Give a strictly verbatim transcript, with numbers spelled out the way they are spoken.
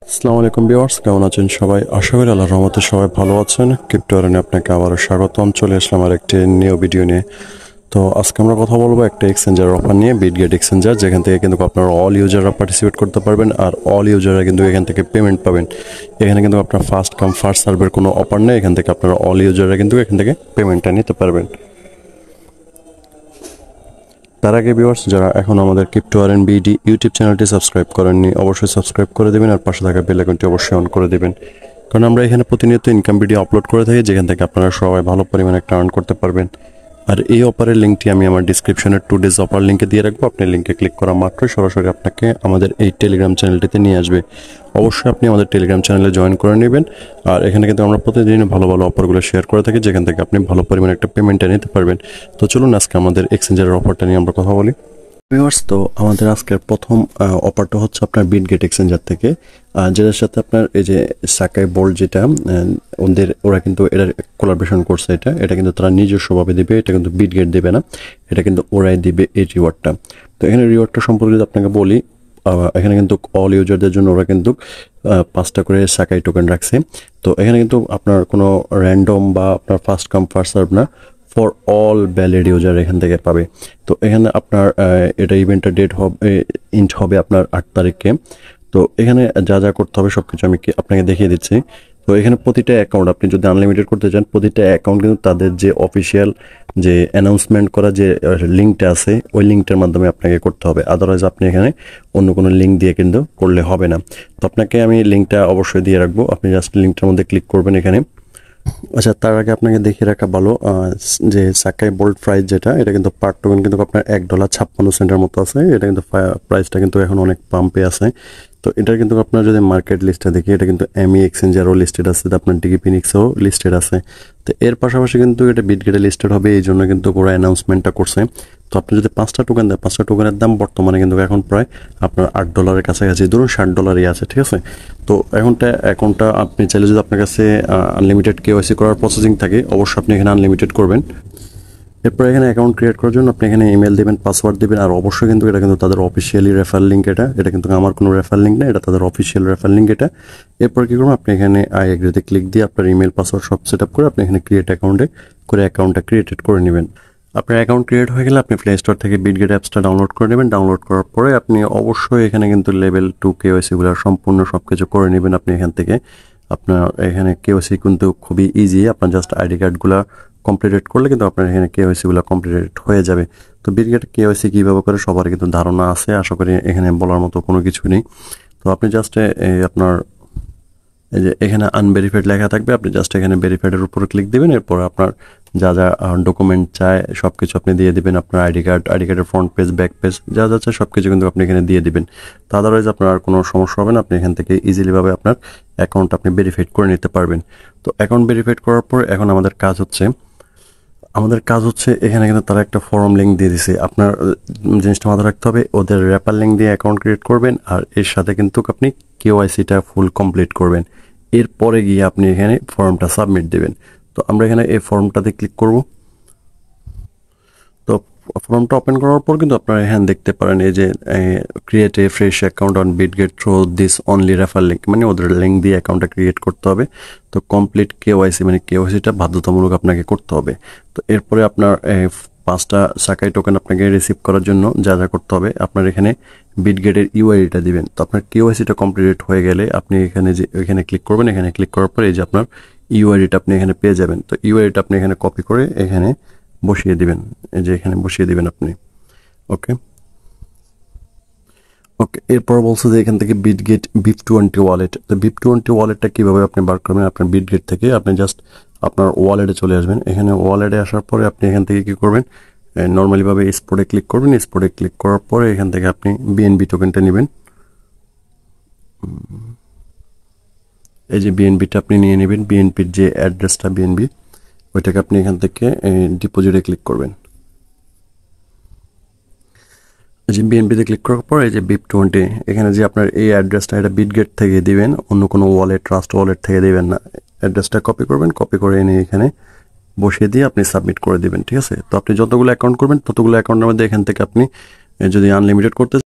আসসালামু আলাইকুম ভিউয়ার্স, কেমন আছেন সবাই? আশা করি আল্লাহর রহমতে সবাই ভালো আছেন। ক্রিপ্টো আরনে আপনাকে আবারও স্বাগতম। চলে আসলাম আর একটি নিউ ভিডিও নিয়ে। তো আজকে আমরা কথা বলবো একটা এক্সচেঞ্জার অফার নিয়ে, বিটগেট এক্সচেঞ্জার, যেখান থেকে কিন্তু আপনারা অল ইউজাররা পার্টিসিপেট করতে পারবেন আর অল ইউজাররা কিন্তু এখান থেকে পেমেন্ট পাবেন। এখানে কিন্তু আপনার ফার্স্ট কাম ফার্স্ট সার্ভের কোনো অফার নেই। এখান থেকে আপনারা অল ইউজাররা কিন্তু এখান থেকে পেমেন্টটা নিতে পারবেন। তার আগে ভিউয়ার্স, যারা এখন আমাদের ক্রিপ্টো আর এন বিডি ইউটিউব চ্যানেলটি সাবস্ক্রাইব করেননি, অবশ্যই সাবস্ক্রাইব করে দেবেন আর পাশে থাকা বেল আইকনটি অবশ্যই অন করে দেবেন, কারণ আমরা এখানে প্রতিনিয়ত ইনকাম ভিডিও আপলোড করে থাকি, যেখান থেকে আপনারা সবাই ভালো পরিমাণে একটা আর্ন করতে পারবেন। আর এই অফারের লিঙ্কটি আমি আমার ডিসক্রিপশনের টু ডেজ অফার লিঙ্কে দিয়ে রাখবো। আপনি লিঙ্কে ক্লিক করা মাত্রই সরাসরি আপনাকে আমাদের এই টেলিগ্রাম চ্যানেলটিতে নিয়ে আসবে। অবশ্যই আপনি আমাদের টেলিগ্রাম চ্যানেলে জয়েন করে নেবেন। আর এখানে কিন্তু আমরা প্রতিদিন ভালো ভালো অফারগুলো শেয়ার করে থাকি, যেখান থেকে আপনি ভালো পরিমাণে একটা পেমেন্টটা নিতে পারবেন। তো চলুন আজকে আমাদের এক্সচেঞ্জারের অফারটা নিয়ে আমরা কথা বলি। ভিউয়ার্স, তো আমাদের আজকের প্রথম অফারটা হচ্ছে আপনার বিটগেট এক্সচেঞ্জার থেকে, যেটার সাথে আপনার এই যে সাকাই বোল্ড, যেটা ওদের ওরা কিন্তু এটা কোলাবরেশন করছে, এটা এটা কিন্তু তারা নিজস্বভাবে দিবে, এটা কিন্তু বিটগেট দেবে না, এটা কিন্তু ওরাই দিবে এই রিওয়ার্ডটা। তো এখানে রিওয়ার্ডটা সম্পর্কে যদি আপনাকে বলি, এখানে কিন্তু অল ইউজারদের জন্য ওরা কিন্তু পাঁচটা করে সাকাই টোকেন রাখছে। তো এখানে কিন্তু আপনার কোনো র্যান্ডম বা আপনার ফার্স্ট কাম ফার্স্ট সার্ভ না, ফর অল ভ্যালিড ইউজার এখান থেকে পাবে। তো এখানে আপনার এটা ইভেন্টের ডেট হবে ইন্ট হবে আপনার আট তারিখে। তো এখানে যা যা করতে হবে সব কিছু আমি আপনাকে দেখিয়ে দিচ্ছি। তো এখানে প্রতিটা অ্যাকাউন্ট আপনি যদি আনলিমিটেড করতে চান, প্রতিটা অ্যাকাউন্ট কিন্তু তাদের যে অফিসিয়াল যে অ্যানাউন্সমেন্ট করা যে লিঙ্কটা আছে, ওই লিঙ্কটার মাধ্যমে আপনাকে করতে হবে। আদারওয়াইজ আপনি এখানে অন্য কোনো লিঙ্ক দিয়ে কিন্তু করলে হবে না। তো আপনাকে আমি লিঙ্কটা অবশ্যই দিয়ে রাখবো, আপনি জাস্ট লিঙ্কটার মধ্যে ক্লিক করবেন এখানে। আচ্ছা, তার আগে আপনাকে দেখিয়ে রাখা ভালো যে সাকাই বোল্ড প্রাইস যেটা, এটা কিন্তু পার টোকেন কিন্তু আপনার এক ডলার ছাপ্পান্ন সেন্টের মতো আছে। এটা কিন্তু প্রাইসটা কিন্তু এখন অনেক পাম্পে আছে। তো এটা কিন্তু আপনার যদি মার্কেট লিস্টটা দেখি, এটা কিন্তু এমই এক্সচেঞ্জারও লিস্টেড আছে, আপনার ডিগি ফিনিক্সও লিস্টেড আছে। তো এর পাশাপাশি কিন্তু এটা বিটগেটে লিস্টেড হবে, এই জন্য কিন্তু পুরো অ্যানাউন্সমেন্টটা করছে। তো আপনি যদি পাঁচটা টোকেন দেন, পাঁচটা টোকেনের দাম বর্তমানে কিন্তু এখন প্রায় আপনার আট ডলারের কাছাকাছি, ধরুন ষাট ডলারই আছে, ঠিক আছে। তো এখনটা অ্যাকাউন্টটা আপনি চাইলে যদি আপনার কাছে আনলিমিটেড কেওয়াইসি করার প্রসেসিং থাকে, অবশ্যই আপনি এখানে আনলিমিটেড করবেন। এরপর এখানে অ্যাকাউন্ট ক্রিয়েট করার জন্য আপনি এখানে ইমেল দেবেন, পাসওয়ার্ড দেবেন, আর অবশ্যই কিন্তু এটা কিন্তু তাদের অফিসিয়ালি রেফার লিঙ্ক, এটা এটা কিন্তু আমার কোনো রেফার লিঙ্ক না, এটা তাদের অফিসিয়াল রেফার লিঙ্ক এটা। এরপর কী করবেন, আপনি এখানে আই এগ্রিতে ক্লিক দিয়ে আপনার ইমেল পাসওয়ার্ড সব সেট আপ করে আপনি এখানে ক্রিয়েট অ্যাকাউন্টে করে অ্যাকাউন্টটা ক্রিয়েটেড করে নেবেন। আপনার অ্যাকাউন্ট ক্রিয়েট হয়ে গেলে আপনি প্লে স্টোর থেকে বিটগেট অ্যাপসটা ডাউনলোড করে নেবেন। ডাউনলোড করার পরে আপনি অবশ্যই এখানে কিন্তু লেভেল টু কেওয়াইসিগুলো সম্পূর্ণ সব কিছু করে নেবেন। আপনি এখান থেকে আপনার এখানে কেওয়াইসি কিন্তু খুবই ইজি, আপনার জাস্ট আইডি কার্ডগুলো কমপ্লিটেড করলে কিন্তু আপনার এখানে কেওয়াইসিগুলো কমপ্লিটেড হয়ে যাবে। তো বিটগেট কেওয়াইসি কীভাবে করে সবার কিন্তু ধারণা আছে, আশা করি এখানে বলার মতো কোনো কিছু নেই। তো আপনি জাস্ট আপনার এই যে এখানে আনভেরিফাইড লেখা থাকবে, আপনি জাস্ট এখানে ভেরিফাইডের উপর ক্লিক দেবেন। এরপর আপনার যা যা ডকুমেন্ট চায় সব কিছু আপনি দিয়ে দিবেন, আপনার আইডি কার্ড, আইডি কার্ডের ফ্রন্ট পেজ, ব্যাক পেজ, যা যা চায় সব কিছু কিন্তু আপনি এখানে দিয়ে দিবেন। তো আদারওয়াইজ আপনার আর কোনো সমস্যা হবে না, আপনি এখান থেকে ইজিলিভাবে আপনার অ্যাকাউন্ট আপনি ভেরিফাইড করে নিতে পারবেন। তো অ্যাকাউন্ট ভেরিফাইড করার পর এখন আমাদের কাজ হচ্ছে আমাদের কাজ হচ্ছে এখানে কিন্তু তারা একটা ফর্ম লিঙ্ক দিয়ে দিছে, আপনার জিনিসটা মাথায় রাখতে হবে, ওদের রেফার লিঙ্ক দিয়ে অ্যাকাউন্ট ক্রিয়েট করবেন আর এর সাথে কিন্তু আপনি কেওয়াইসিটা ফুল কমপ্লিট করবেন। এরপরে গিয়ে আপনি এখানে ফর্মটা সাবমিট দেবেন। তো আমরা এখানে এই ফর্মটাতে ক্লিক করব। তো ফর্মটা ওপেন করার পর কিন্তু আপনারা এখানে দেখতে পারেন এই যে create a fresh account on Bitget through this only refer link, মানে ওদের লিঙ্ক দিয়ে অ্যাকাউন্টটা ক্রিয়েট করতে হবে। তো কমপ্লিট কেওয়াইসি মানে কেওয়াইসিটা বাধ্যতামূলক আপনাকে করতে হবে। তো এরপরে আপনার পাঁচটা সাকাই টোকেন আপনাকে রিসিভ করার জন্য যা যা করতে হবে, আপনার এখানে বিটগেটের ইউআইডিটা দিবেন। তো আপনার কেওয়াইসিটা কমপ্লিট হয়ে গেলে আপনি এখানে যে এখানে ক্লিক করবেন, এখানে ক্লিক করার পরে এই যে আপনার ইউআইডিটা আপনি এখানে পেয়ে যাবেন। তো ইউআইডিটা আপনি এখানে কপি করে এখানে বসিয়ে দিবেন, এই যে এখানে বসিয়ে দিবেন আপনি। ওকে ওকে এরপর বলছে যে এখান থেকে বিটগেট বিপ টোয়েন্টি ওয়ালেট। তো বিপ টোয়েন্টি ওয়ালেটটা কীভাবে আপনি বার করবেন, আপনার বিটগেট থেকে আপনি জাস্ট আপনার ওয়ালেটে চলে আসবেন। এখানে ওয়ালেটে আসার পরে আপনি এখান থেকে কী করবেন, নর্মালিভাবে স্পটে ক্লিক করবেন। স্পটে ক্লিক করার পরে এখান থেকে আপনি বিএনবি টোকেনটা নেবেন। এই যে বিএনবিটা আপনি নিয়ে নেবেন, বিএনপির যে অ্যাড্রেসটা বিএনবি, ওইটাকে আপনি এখান থেকে ডিপোজিটে ক্লিক করবেন। যে বিএনপিতে ক্লিক করার পর এই যে বিপ টোয়েন্টি, এখানে যে আপনার এই অ্যাড্রেসটা, এটা বিটগেট থেকে দিবেন, অন্য কোনো ওয়ালেট ট্রাস্ট ওয়ালেট থেকে দিবেন না। অ্যাড্রেসটা কপি করবেন, কপি করে এনে এখানে বসিয়ে দিয়ে আপনি সাবমিট করে দিবেন, ঠিক আছে। তো আপনি যতগুলো অ্যাকাউন্ট করবেন ততগুলো অ্যাকাউন্টের মধ্যে এখান থেকে আপনি যদি আনলিমিটেড করতে